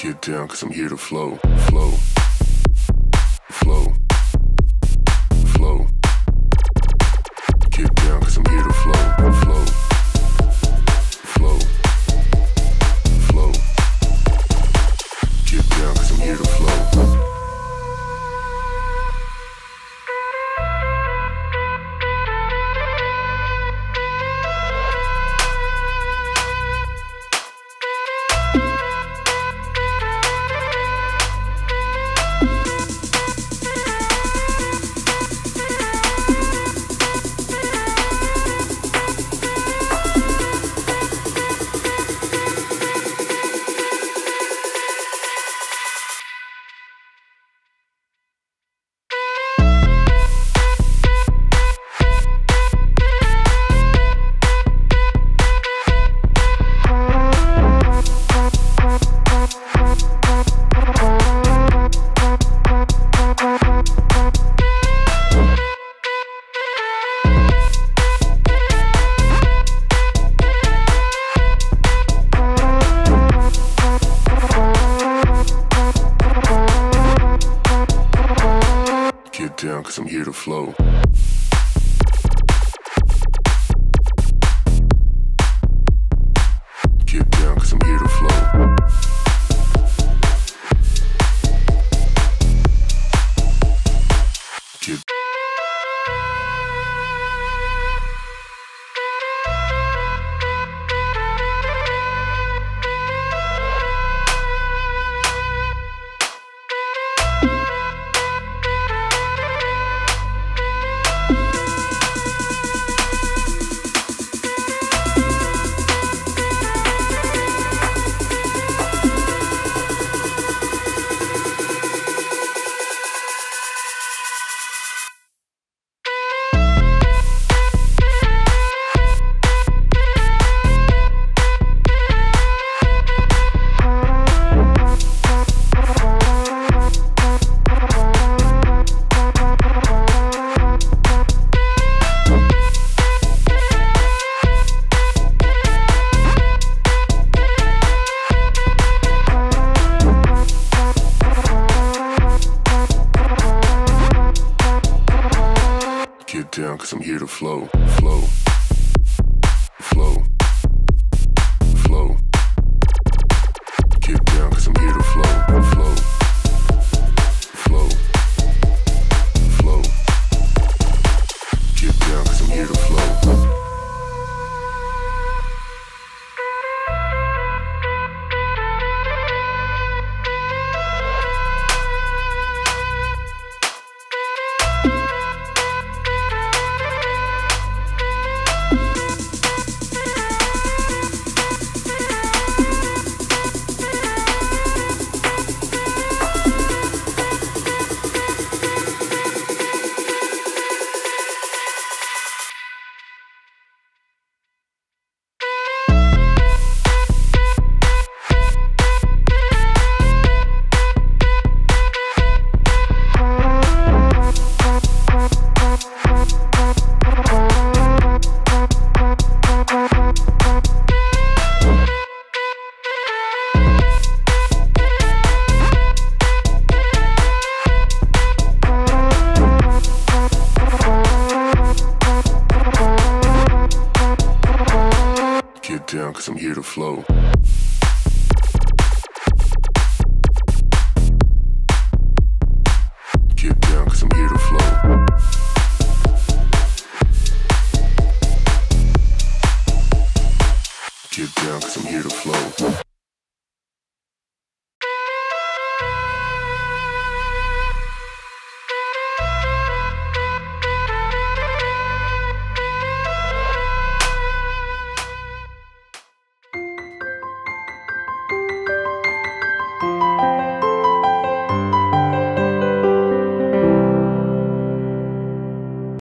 Get down, cause I'm here to flow, flow, flow, flow. Get down, cause I'm here to flow, flow, flow, flow. Get down, cause I'm here to flow. Get down, cause I'm here to flow. Get down, cause I'm here to flow. Get down, cause I'm here to flow, flow, flow, flow. Get down, cause I'm here to flow, flow, flow, flow. Get down, cause I'm here to flow. Get down, cause I'm here to flow. Get down, cause I'm here to flow. Get down, cause I'm here to flow.